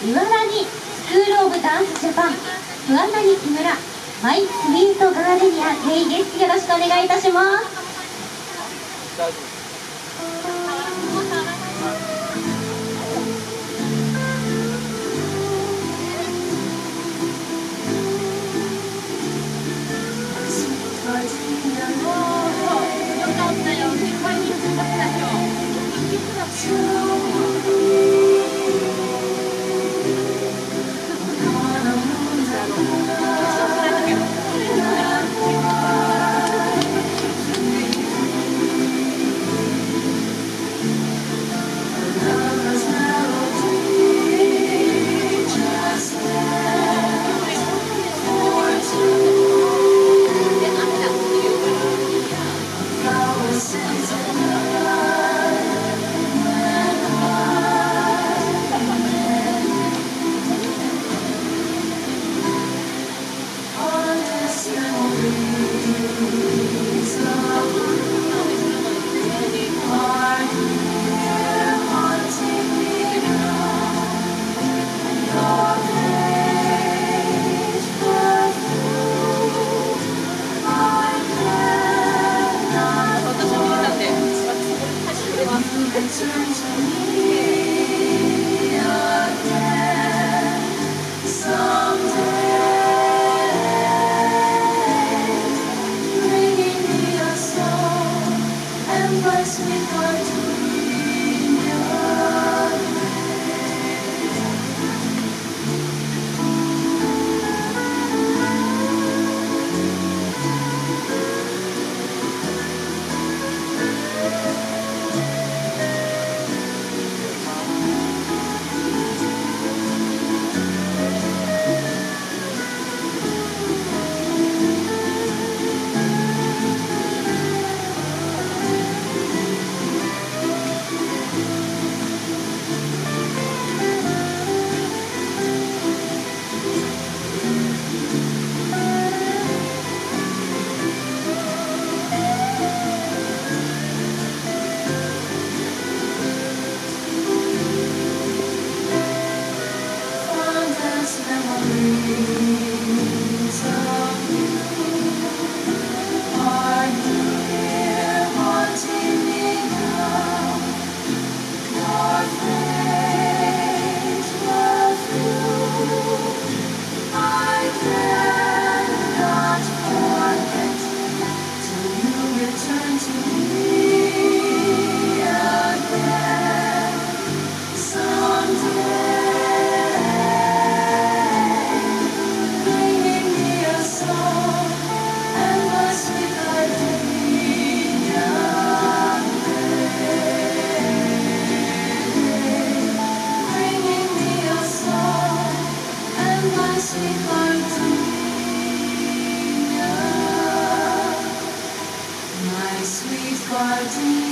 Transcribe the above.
岩波スクールオブダンスジャパン桑谷木村マイスイートガーデニアレイです。よろしくお願いいたします。 Sweet gardenia.